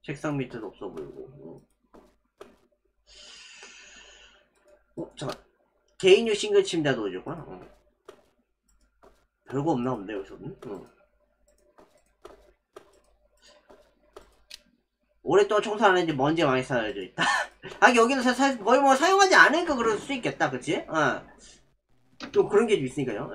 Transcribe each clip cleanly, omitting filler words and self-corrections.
책상 밑에도 없어 보이고. 잠깐. 개인용 싱글 침대 넣어줬구나. 별거 없나 본데, 여기서는. 오랫동안 청소 안 했는데 먼지 많이 쌓여져 있다. 아, 여기는 거의 뭐 사용하지 않으니까 그럴 수 있겠다, 그치? 좀 그런 게 좀 있으니까요.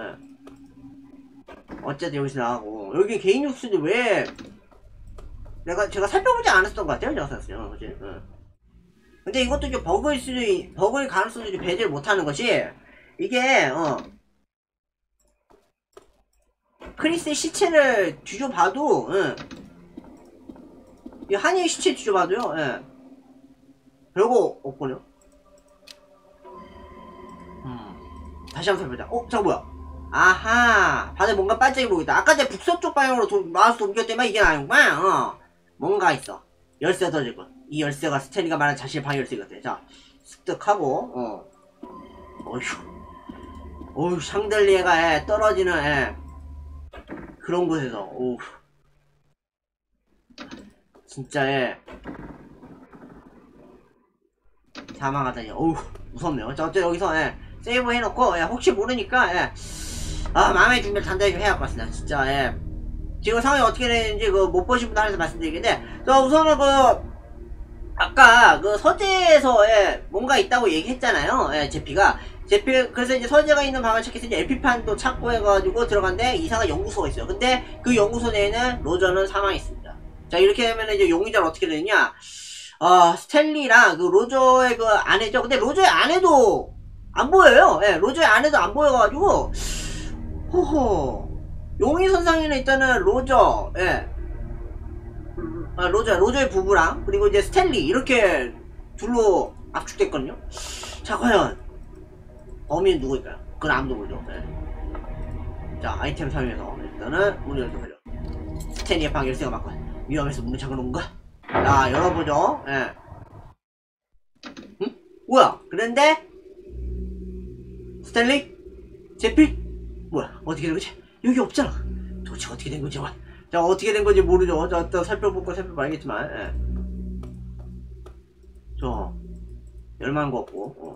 어쨌든 여기서 나가고. 여기 개인용 수도 왜, 제가 살펴보지 않았던 것 같아요, 제가 그치? 근데 이것도 좀 버그일 가능성도 좀 배제를 못하는 것이, 이게, 크리스의 시체를 뒤져봐도, 이 한이의 시체 뒤져봐도요, 별거 없군요. 다시 한번 살펴보자. 저거 뭐야? 아하, 다들 뭔가 반짝이 보이다. 아까 전에 북서쪽 방향으로 마우스 옮겼더니만 이게 아니구만. 뭔가 있어. 열쇠가 떨어질걸. 이 열쇠가 스탠리가 말한 자신의 방 열쇠거든. 자, 습득하고, 어휴, 샹들리에가 떨어지는 그런 곳에서, 진짜 사망하다니. 무섭네요. 자, 어쨌든 여기서 세이브 해놓고 혹시 모르니까 마음의 준비를 단단히 좀 해야 할 것 같습니다. 진짜 지금 상황이 어떻게 되는지 못 보신 분들 한해서 말씀드리겠는데, 자, 우선은 아까 서재에서 뭔가 있다고 얘기했잖아요. 제피가 그래서 이제 서재가 있는 방을 찾기 위해서 이제 에피판도 찾고 해가지고 들어간데 이상한 연구소가 있어요. 근데 그 연구소 내에는 로저는 사망했습니다. 자, 이렇게 되면 이제 용의자는 어떻게 되느냐? 스탠리랑 로저의 아내죠. 근데 로저의 아내도 안 보여요. 로저의 아내도 안 보여가지고, 용의선상에는 일단은 로저의 부부랑, 그리고 이제 스탠리, 이렇게 둘로 압축됐거든요. 자, 과연, 범인은 누구일까요? 그건 아무도 모르죠. 자, 아이템 사용해서, 일단은, 문을 열어보죠. 스탠리의 방 열쇠가 맞고, 위험해서 문을 잠그는 건가? 자, 열어보죠. 응? 뭐야? 그런데, 스탠리? 제피? 뭐야? 어떻게 된 거지? 여기 없잖아. 도대체 어떻게 된 거지? 자, 어떻게 된 건지 모르죠. 자, 또 살펴볼까 살펴봐야겠지만, 열만한 거 없고,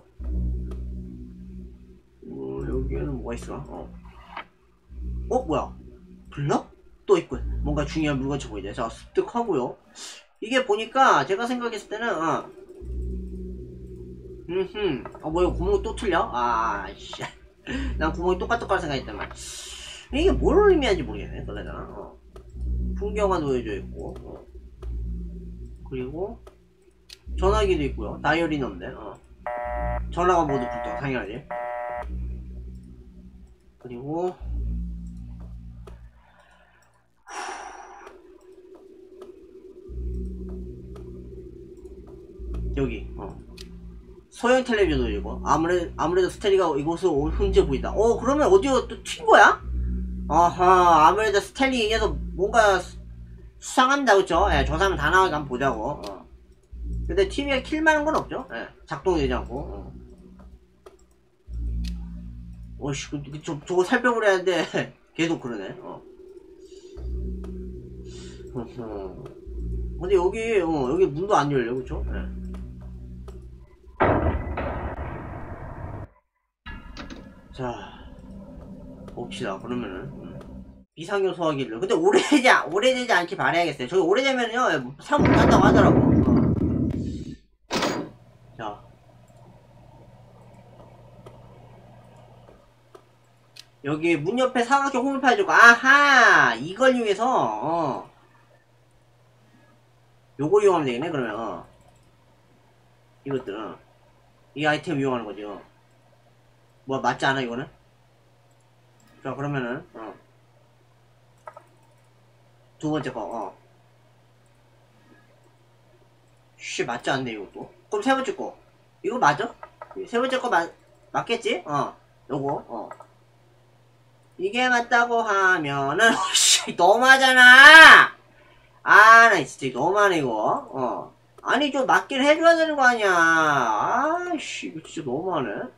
여기에는 뭐가 있어? 뭐야? 블럭? 또 있군. 뭔가 중요한 물건처럼 보이네. 자, 습득하고요. 이게 보니까 제가 생각했을 때는, 뭐야, 구멍이 또 틀려? 씨. 난 구멍이 똑같을 생각했단 말이야. 이게 뭘 의미하는지 모르겠네, 그러잖아. 풍경화 놓여져 있고, 그리고, 전화기도 있고요. 다이어리는 없네. 전화가 모두 불떠, 당연하지. 그리고, 여기, 소형 텔레비전도 이거. 아무래도 스탠리가 이곳을 혼자 보인다. 그러면 어디가 또 튄 거야? 아무래도 스탠리 이 녀석 뭔가 수상합니다, 그쵸? 저 사람 다 나오게 한번 보자고. 근데 TV에 킬만한 건 없죠? 작동되지 않고. 저거 살펴보려 하는데, 계속 그러네. 근데 여기 문도 안 열려, 그쵸? 자, 봅시다. 그러면은 비상용 소화기를. 근데 오래되지 않게 바라야겠어요. 저기 오래되면요 사용 못한다고 하더라고. 자, 여기 문 옆에 사각형 호물판 해주고, 아하, 이걸 이용해서 요걸 이용하면 되겠네. 그러면 이것들은 이 아이템 이용하는 거죠. 뭐 맞지 않아 이거는? 자, 그러면은 두 번째 거 맞지 않네 이것도. 그럼 세 번째 거 이거 맞아? 세 번째 거 맞겠지? 요거 이게 맞다고 하면은 너무하잖아. 나 진짜 너무하네 이거. 아니 좀 맞긴 해줘야 되는 거 아니야. 이거 진짜 너무하네.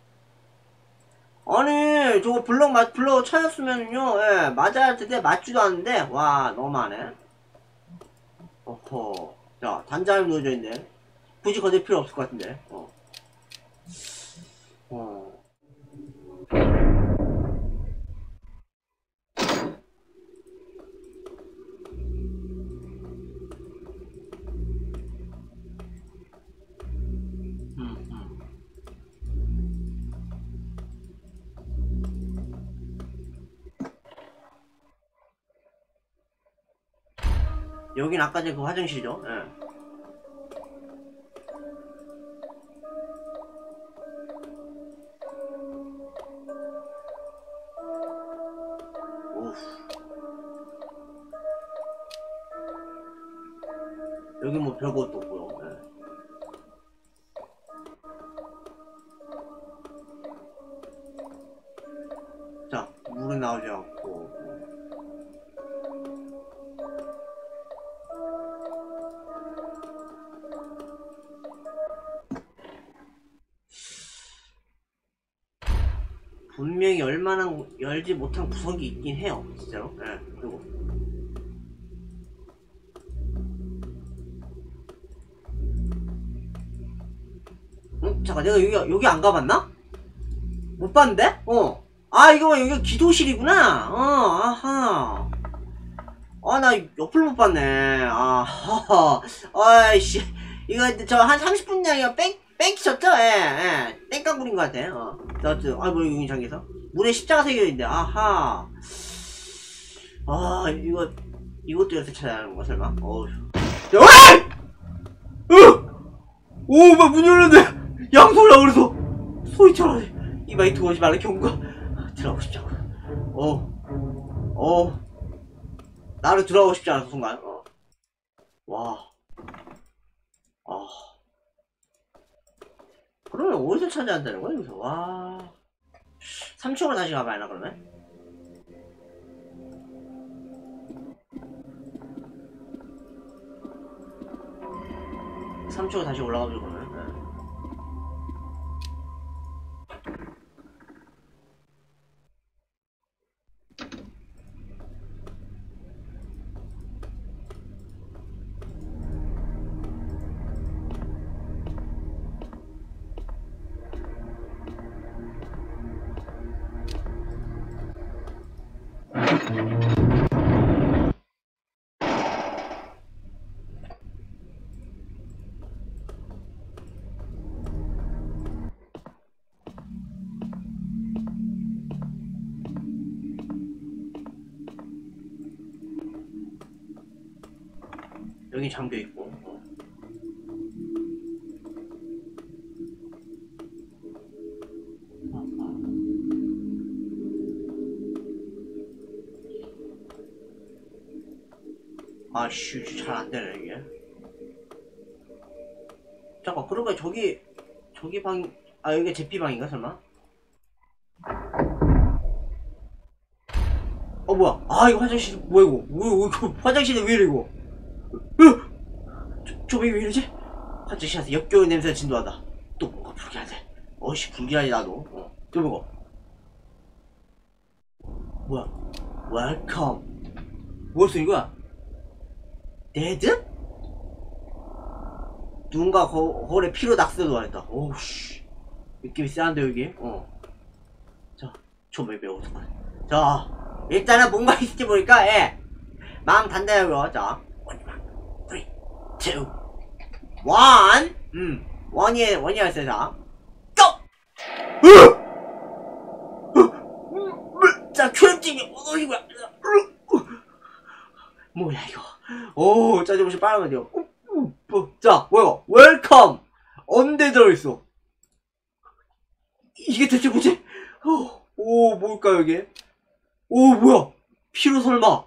아니 저거 블럭 찾았으면요 맞아야 할 텐데 맞지도 않는데. 와, 너무하네. 어허. 자, 단잠이 놓여져 있네. 굳이 건들 필요 없을 것 같은데. 여긴 아까 전에 그 화장실이죠. 예. 오우. 여기 뭐 별것도 없고요. 예. 자, 물은 나오지 않고. 분명히 열지 못한 구석이 있긴 해요. 진짜로. 예. 그리고 잠깐, 내가 여기 안 가봤나? 못 봤는데? 아, 이거 여기가 기도실이구나. 아하. 아, 나 옆을 못 봤네. 아하하. 아이씨. 이거 저 한 30분 전에 뺑키 쳤죠? 예. 땡깡구린 것 같아. 뭐 여기 장에서 문에 십자가 새겨있는데. 아하. 아, 이것도 여기서 찾아야 하는 건가, 설마? 어휴. 야, 오, 막 문 열렸네. 양소리라 그래서 소리처럼 이마에 들어오지 말라 경고가. 들어가고 싶지 않고. 나를 들어가고 싶지 않아서 순간. 와. 그러면 어디서 찾아야 한다는 거야 여기서? 와. 3층으로 다시 가봐야 하나 그러면? 3층으로 다시 올라가보죠 그러면. 여기 잠겨있고. 아씨, 잘 안되네 이게. 잠깐, 그러면 저기 방, 여기가 제피 방인가 설마? 뭐야? 이거 화장실 뭐야 이거? 이거 화장실에 왜 이래 이거? 저기 왜 이러지? 화장실에서 역겨운 냄새가 진동한다. 또 뭔가 불길하네. 어이씨, 불길하지 나도. 또 뭐고? 뭐야? 웰컴. 뭐였어 이거야? 데드? 누군가 거울에 피로 낙서도 안했다. 오우씨, 느낌이 쎄한데 여기. 자, 좀왜 매워 잠깐. 자, 일단은 뭔가 있을지 모르니까 마음 단단하고요. 자, 3, 2, 1. 원이었어요. 자, 고! 자, 초염증이 이거야. 뭐야 이거? 짜증없이 빨아면 돼요. 자, 뭐야? 웰컴! 언제 들어있어? 이게 대체 뭐지? 뭘까요 이게? 뭐야? 피로 설마?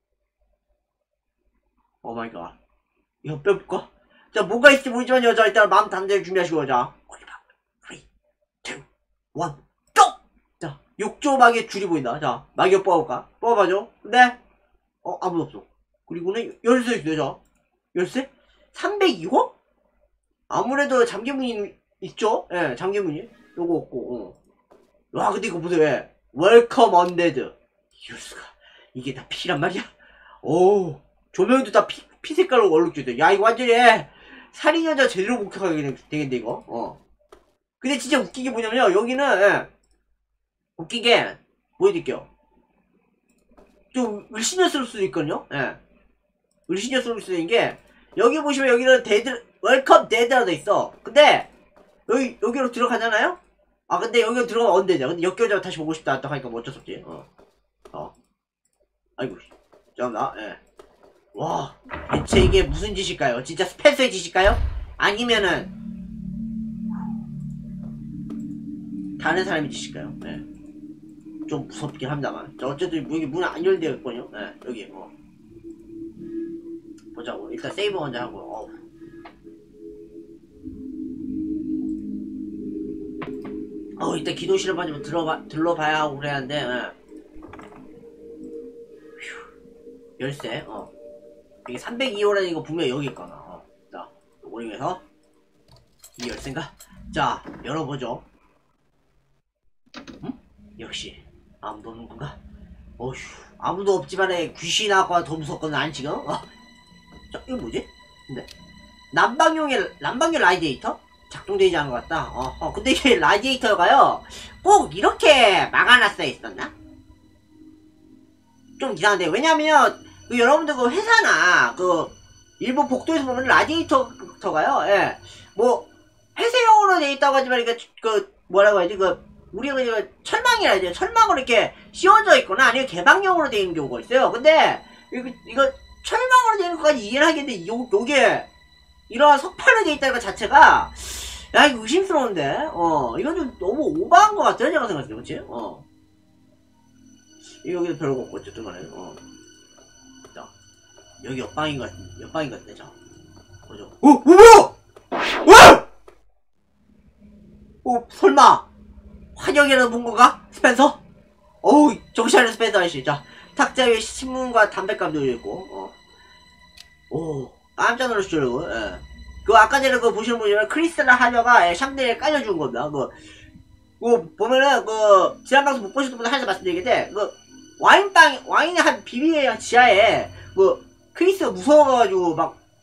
오 마이 갓. 이거 빼볼까? 자, 뭐가 있을지 모르지만 여자 일단 마음 단단히 준비하시고. 자, 3, 2, 1, 고! 자, 욕조막에 줄이 보인다. 자, 막이 뽑아볼까? 뽑아봐줘. 근데 아무도 없어. 그리고는 열쇠 있어요. 자, 열쇠? 302호? 아무래도 잠겨문이 있죠? 예, 잠겨문이. 요거 없고. 와, 근데 이거 보세요. 웰컴 언데드. 이럴 수가. 이게 다 피란 말이야? 조명도 다 피색깔로 얼룩주죠. 야, 이거 완전히 살인여자 제대로 목격하게 되겠네, 이거. 근데 진짜 웃긴 게 뭐냐면요. 여기는, 웃기게, 보여드릴게요. 좀 을씨년스러울 수도 있거든요. 을씨년스러울 수도 있는 게, 여기 보시면 여기는 웰컴 데드라고 돼 있어. 근데, 여기로 들어가잖아요? 아, 근데 여기로 들어가면 언제죠? 근데 역겨워져 다시 보고 싶다 하니까 뭐 어쩔 수 없지. 아이고, 잠깐만, 와, 대체 이게 무슨 짓일까요? 진짜 스펜서의 짓일까요? 아니면은, 다른 사람의 짓일까요? 좀 무섭긴 합니다만. 어쨌든 여기 문 안 열되어 있거든요. 여기, 보자고. 일단 세이브 먼저 하고, 일단 기도실을 먼저 들러봐야 하고 그래야 하는데, 열쇠, 이게 302호라는 이거 분명히 여기 있거나, 자, 요거 중에서, 이 열쇠인가? 자, 열어보죠. 응? 역시, 아무도 없는 건가? 어휴, 아무도 없지만에 귀신 아까 더 무섭거든, 안 지금? 자, 이거 뭐지? 근데, 난방용 라디에이터? 작동되지 않은 것 같다. 근데 이게 라디에이터가요, 꼭 이렇게 막아놨어야 있었나? 좀 이상한데, 왜냐면, 여러분들 그 회사나, 일본 복도에서 보면 라디에이터가요, 뭐, 폐쇄형으로 돼 있다고 하지만, 뭐라고 해야지, 우리가 철망이라 해야 돼. 철망으로 이렇게 씌워져 있거나, 아니면 개방형으로 돼 있는 경우가 있어요. 근데, 이거, 철망으로 돼 있는 것까지 이해를 하겠는데, 요게, 이런 석판으로 돼 있다는 것 자체가, 야, 이거 의심스러운데? 이건 좀 너무 오버한 것 같아요, 제가 생각했을 때, 그치? 여기도 별거 없고, 어쨌든 간에, 자, 여기 옆방인 것 같은데, 자. 보죠. 뭐야! 설마! 환영이라도 본 건가? 스펜서? 어우, 정신하는 스펜서 아저씨. 자, 탁자 위에 신문과 담뱃감 놓여있고, 깜짝 놀라시죠, 여러분. 아까 전에 보시는 분이면 크리스나 하녀가 샹들리에 깔려준 겁니다. 보면은, 지난 방송 못 보셨던 분들 하나씩 말씀드리겠는데, 와인의 한 비비의 지하에, 크리스가 무서워가지고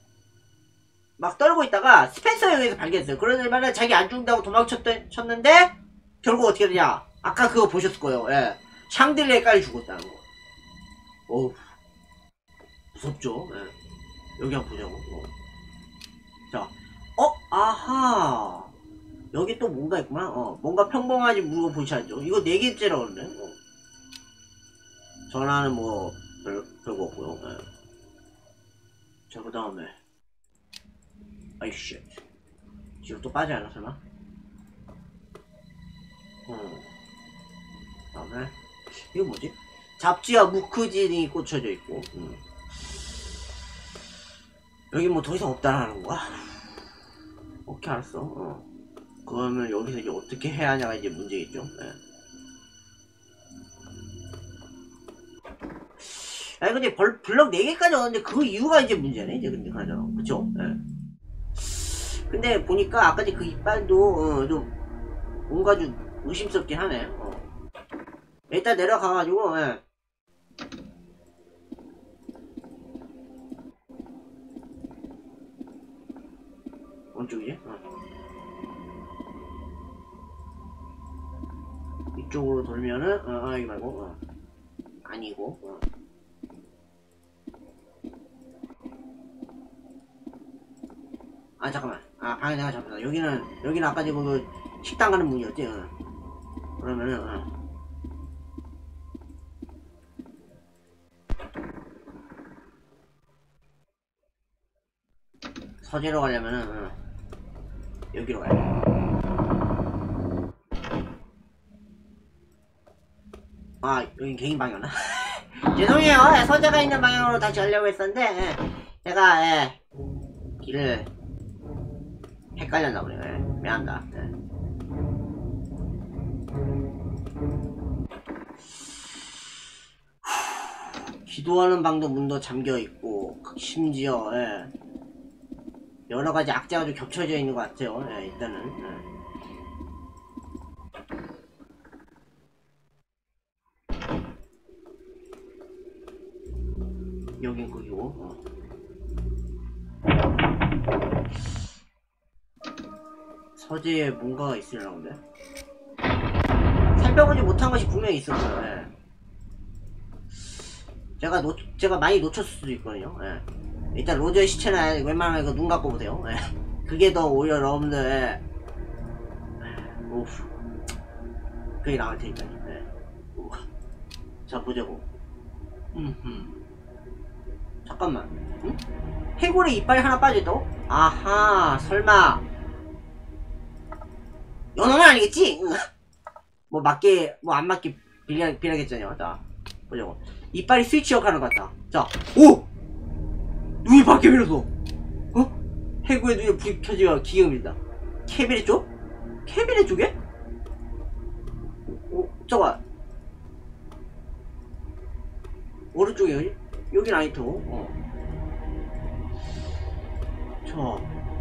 막 떨고 있다가 스펜서에 의해서 발견했어요. 그러면은 자기 안 죽는다고 도망쳤는데, 결국 어떻게 되냐. 아까 그거 보셨을 거예요. 샹들리에 깔려 죽었다는 거. 어우, 무섭죠. 여기 한번 보자고. 자, 아하. 여기 또 뭔가 있구나. 뭔가 평범하지 물건 보이지 않죠? 이거 4개째라고 그러네. 전화는 뭐, 별거 없고요. 자, 그 다음에. 아이, 쉣. 뒤로 또 빠지 않아, 설마? 그 다음에. 이거 뭐지? 잡지와 무크진이 꽂혀져 있고. 여기 뭐 더 이상 없다라는 거야? 오케이, 알았어. 그러면 여기서 이제 어떻게 해야 하냐가 이제 문제겠죠. 아니, 근데 블럭 4개까지 얻었는데 그 이유가 이제 문제네, 이제 근데 가잖아. 그쵸? 근데 보니까 아까 그 이빨도, 좀, 뭔가 좀 의심스럽긴 하네. 일단 내려가가지고, 어쪽이지? 이쪽으로 돌면은, 이거 말고, 아니고, 잠깐만. 방에 내가 잡혔다. 여기는 아까 지금 식당 가는 문이었지? 그러면은, 서재로 가려면은, 여기로 가야 돼. 여긴 개인 방이었나? 죄송해요. 서재가 있는 방향으로 다시 가려고 했었는데, 제가, 길을 헷갈렸나 보네. 미안합니다. 기도하는 방도 문도 잠겨있고, 심지어, 여러가지 악재가 좀 겹쳐져 있는 것 같아요. 일단은. 여긴 거기고, 서재에 뭔가가 있으려나 본데? 살펴보지 못한 것이 분명히 있을 거예요. 예. 제가 많이 놓쳤을 수도 있거든요. 예. 일단 로저의 시체나 웬만하면 이거 눈 감고 보세요. 예. 그게 더 오히려 여러분들, 예. 오우. 그게 나을 테니까요. 예. 자, 보자고. 잠깐만. 응? 해골에 이빨이 하나 빠져있다고? 아하, 설마. 연어는 아니겠지? 뭐 맞게, 뭐 안 맞게 빌려겠잖아요. 자, 보자고. 이빨이 스위치 역할을 같다. 자, 오! 눈이 밖에 밀었어. 어? 해구의 눈에 불이 켜지가 기가 밀다. 캐비넷 쪽? 캐비넷 쪽에? 저거. 오른쪽에 여기? 여긴 아닐 테고. 저.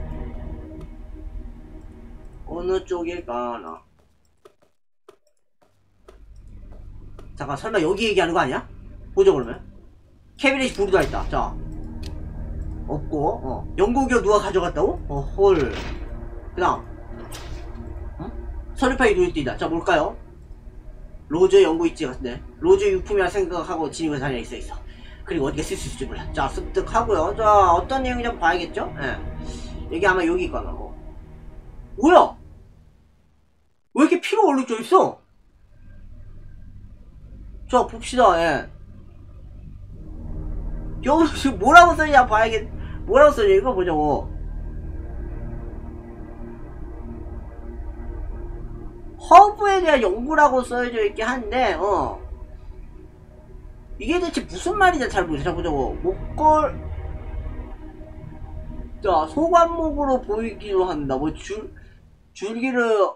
어느 쪽일까나. 잠깐, 설마 여기 얘기하는 거 아니야? 보자, 그러면. 캐비넷이 불이 다 있다. 자. 없고, 연고기어 누가 가져갔다고? 헐. 그 다음. 서류파이 눈이 띄다. 자, 뭘까요? 로저 연구 있지 같은데. 로저 유품이라 생각하고 진입한 자리에 있어. 그리고 어디가 쓸 수 있을지 몰라. 자, 습득하고요. 자, 어떤 내용인지 좀 봐야겠죠? 예. 여기 아마 여기 있거나. 뭐야? 왜 이렇게 피가 얼룩져 있어? 자, 봅시다. 예. 여기 지금 뭐라고 써있냐 봐야겠. 뭐라고 써있냐 이거 보자고. 허브에 대한 연구라고 써져 있긴 한데, 이게 대체 무슨 말인지 잘 모르겠어. 자, 보자고. 목걸, 자, 소관목으로 보이기도 한다. 뭐, 줄기를,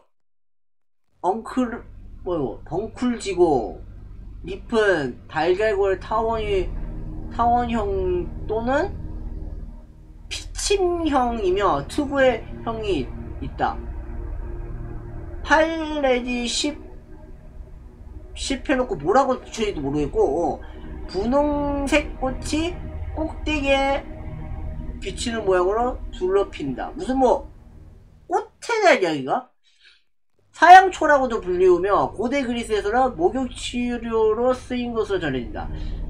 덩쿨지고, 잎은 달걀골 타원형 또는 피침형이며, 투구의 형이 있다. 8 내지 10 해놓고 뭐라고 붙여있는지도 모르겠고, 분홍색 꽃이 꼭대기에 비치는 모양으로 둘러핀다. 무슨 뭐 꽃에 대한 이야기가? 사양초라고도 불리우며 고대 그리스에서는 목욕치료로 쓰인 것으로 전해진다.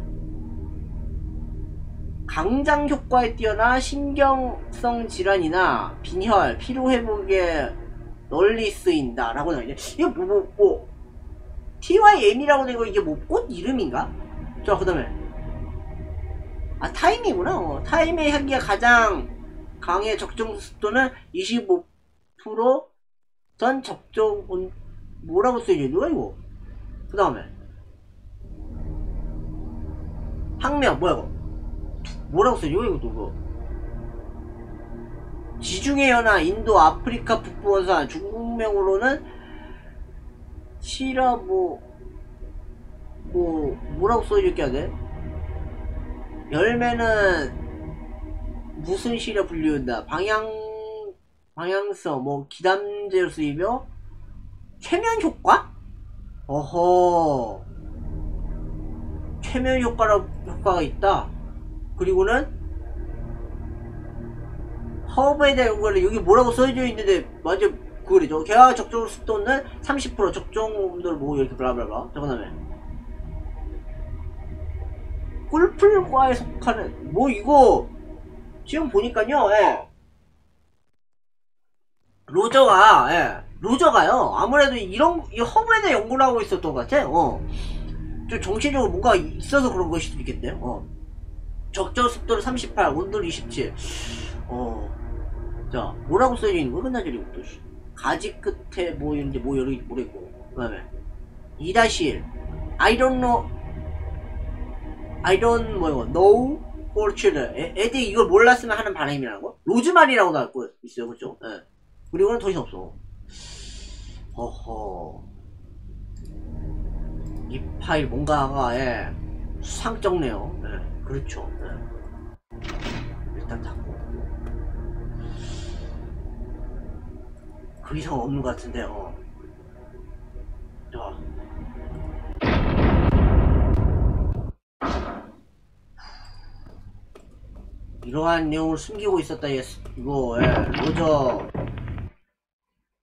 강장 효과에 뛰어나 신경성 질환이나 빈혈, 피로회복에 널리 쓰인다 라고 나오네. 이거 TYM이라고 되고 이게 뭐 꽃 이름인가? 자, 그 다음에 아, 타임이구나. 타임의 향기가 가장 강해. 적정 습도는 25% 전 적정 온 뭐라고 써있냐 누가 이거? 그 다음에 학명 뭐야 이거? 뭐라고 써있냐 이거 또 지중해 연화 인도 아프리카 북부 원산 중국명으로는 시라 뭐라고 써있게 하네? 열매는 무슨 시라 불리운다. 방향성 뭐 기담제로 쓰이며 최면 효과? 어허. 최면 효과가 있다. 그리고는 허브에 대한 연구를 여기 뭐라고 써져 있는데 완전 그거죠. 개화 적정 습도는 30% 적정 온도를 뭐 이렇게 블라블라. 자, 그 다음에 꿀풀과에 속하는 뭐 이거 지금 보니까요. 예. 로저가요. 아무래도 이 허브에 대한 연구를 하고 있었던 것 같아. 좀 정신적으로 뭔가 있어서 그런 것일 수도 있겠네요. 적정 습도를 38, 온도를 27. 자, 뭐라고 써져 있는 거야? 끝나저리 또 가지 끝에 뭐 이런데 뭐 여러 개 모르겠고. 그 다음에 2-1 I don't know for children. 애들이 이걸 몰랐으면 하는 반응이라고? 로즈마리라고 나왔고 있어요. 그쵸? 예. 그리고는 더 이상 없어. 허허. 이 파일 뭔가가, 수상쩍네요. 그렇죠. 일단 닫고. 그 이상 없는 것 같은데, 자. 이러한 내용을 숨기고 있었다. 이거 로저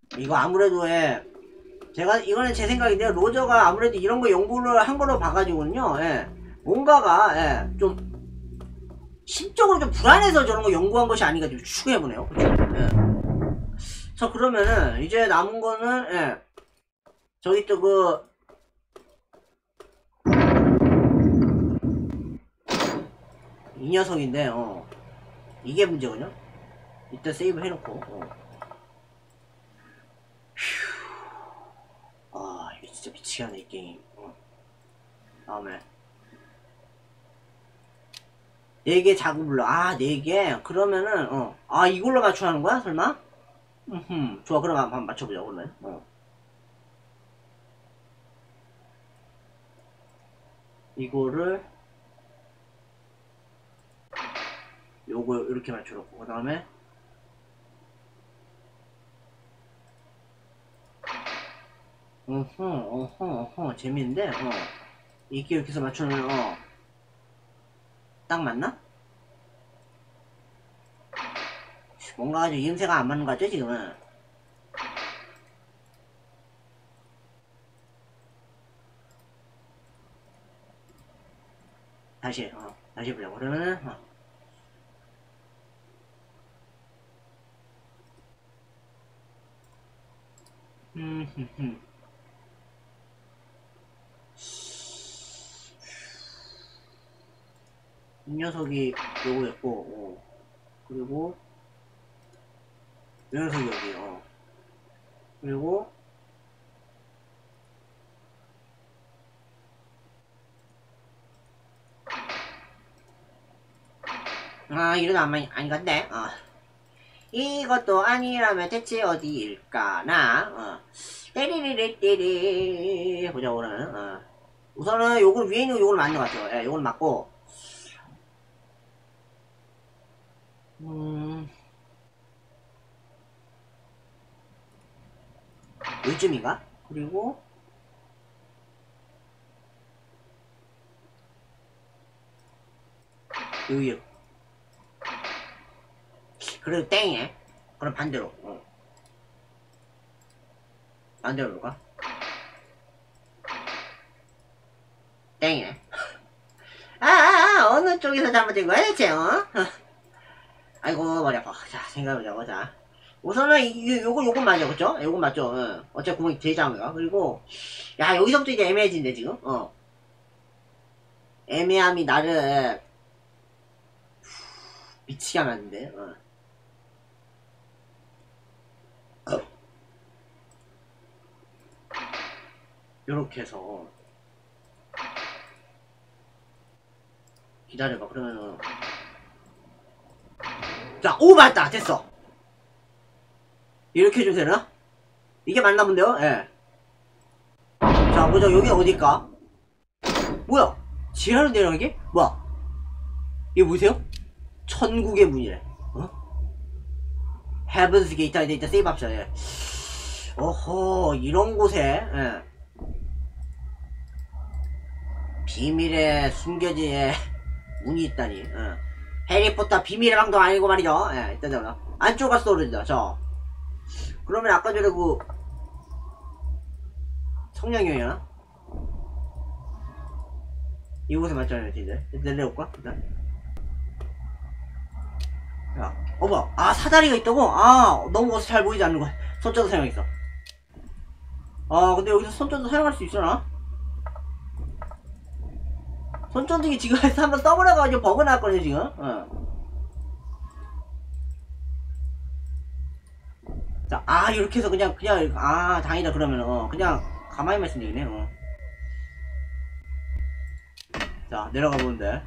이거 아무래도 제가 이거는 제 생각인데요. 로저가 아무래도 이런 거 연구를 한 거로 봐가지고는요. 뭔가가 좀 심적으로 좀 불안해서 저런 거 연구한 것이 아닌가 좀 추측해보네요. 그쵸? 자, 그러면은 이제 남은 거는 저기 또 이 녀석인데 이게 문제군요. 이때 세이브 해놓고 아, 이게 진짜 미치겠네 이 게임. 다음에 4개 자구불러. 아, 4개? 그러면은 아, 이걸로 맞춰하는 거야 설마? 좋아, 그럼 한번 맞춰보자 그러면. 이거를 요거 이렇게 맞춰놓고, 그 다음에 재밌는데. 이렇게 이렇게 해서 맞추면 딱 맞나? 뭔가 아주 이음새가 안 맞는 거 같죠 지금은? 다시 다시 보자고. 그러면은 이 녀석이 요거였고, 그리고 이 녀석이 여기, 그리고 아, 이런 아니건데. 이것도 아니라면 대체 어디일까나. 떼리리리띠리 보자. 그러면 우선은 요걸 위에 있는 요걸 맞는 것 같죠. 요걸 맞고, 요즘인가? 그리고 여기 그래도 땡이네. 그럼 반대로 반대로 볼까? 땡이네. 어느 쪽에서 잘못된 거야 대체? 아이고 머리 아파. 자, 생각해보자고. 자, 우선은 요건 맞아, 그쵸? 요건 맞죠? 어차피 구멍이 되지 않은가? 그리고 야, 여기서부터 이제 애매해진대 지금. 애매함이 나를 미치게 하는데. 요렇게 해서 기다려봐. 그러면은 자, 오, 맞다. 됐어. 이렇게 해주면 되나? 이게 맞나 본데요? 자, 보자. 여기 어딜까? 뭐야? 지하로 내려가게? 뭐야? 이거 보세요? 천국의 문이래. Heaven's Gate에 일단 세이브 합시다. 어허, 이런 곳에 비밀의 숨겨진 문이 있다니. 해리포터 비밀의 방도 아니고 말이죠. 일단 잡아. 안쪽 가서 떨어진다. 그러면 아까 전에 성냥이었나? 이곳에 맞잖아요, 이제. 일단 내려올까? 일단. 야, 뭐야. 아, 사다리가 있다고? 너무 어서 잘 보이지 않는 거야. 손전도 사용했어. 근데 여기서 손전도 사용할 수 있으나? 손전등이 지금 한번 떠버려가지고 버그 났거든요, 지금. 자, 이렇게 해서 그냥, 다행이다, 그러면, 그냥, 가만히만 있으면 되겠네, 자, 내려가 보는데.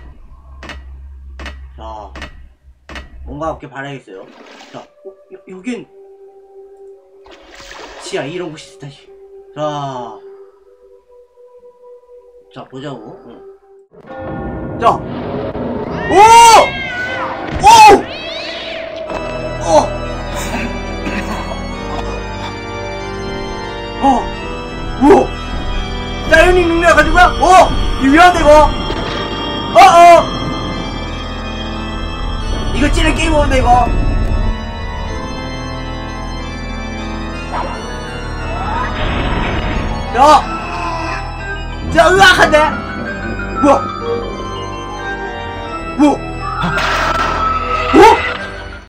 자, 뭔가 없게 바라야겠어요. 자, 여긴, 지하 이런 곳이 있다니. 자, 보자고. 자, 오! 오! 사이오닉 능력 가지고 거야? 이거 위험한데, 이거? 이거 찌는 게임 오는데, 이거? 야! 야, 으악한데? 뭐야?